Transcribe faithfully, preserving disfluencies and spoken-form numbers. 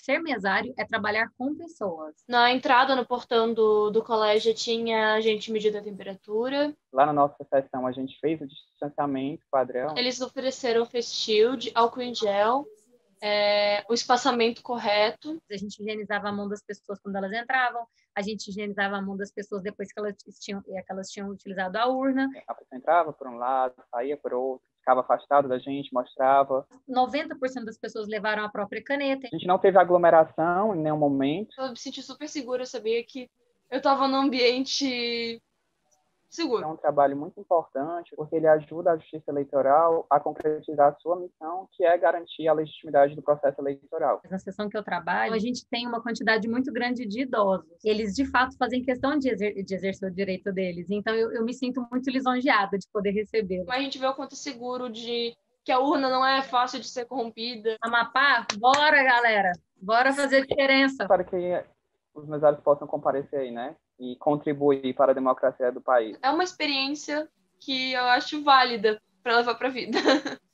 ser mesário é trabalhar com pessoas. Na entrada, no portão do, do colégio, tinha gente medindo a temperatura. Lá na nossa sessão, a gente fez o distanciamento padrão. Eles ofereceram face shield, álcool em gel, é, o espaçamento correto. A gente higienizava a mão das pessoas quando elas entravam, a gente higienizava a mão das pessoas depois que elas tinham, que elas tinham utilizado a urna. A pessoa entrava por um lado, saía por outro, ficava afastado da gente, mostrava. noventa por cento das pessoas levaram a própria caneta. A gente não teve aglomeração em nenhum momento. Eu me senti super segura, eu sabia que eu estava num ambiente seguro. É um trabalho muito importante, porque ele ajuda a Justiça Eleitoral a concretizar a sua missão, que é garantir a legitimidade do processo eleitoral. Na sessão que eu trabalho, a gente tem uma quantidade muito grande de idosos. Eles, de fato, fazem questão de, exer de exercer o direito deles. Então, eu, eu me sinto muito lisonjeada de poder recebê-los. Mas a gente vê o quanto é seguro de que a urna não é fácil de ser corrompida. Amapá, bora, galera! Bora fazer diferença! Para que os mesários possam comparecer aí, né? E contribuir para a democracia do país. É uma experiência que eu acho válida para levar para a vida.